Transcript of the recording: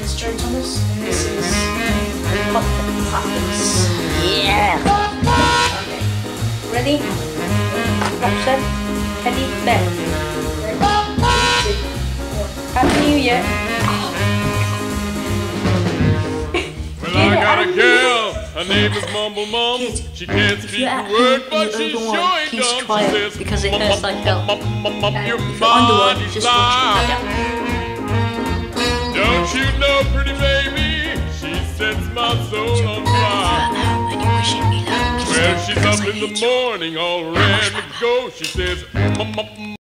is Joe Thomas, and this is Pumpkin Puppets. Yeah! Okay. Ready? Roxanne, Teddy, Bear. Ready? 3, 2, 1. Happy New Year. Well, I got a girl, her name is Mumble Mum. She can't speak a word, but she's sure ain't dumb. She says, because it hurts like hell. Your If you're underwater, body's just watch it. Don't you know, pretty baby, she sets my soul on fire. And you're wishing me luck. Well, she's up in the morning, all ready to go. She says,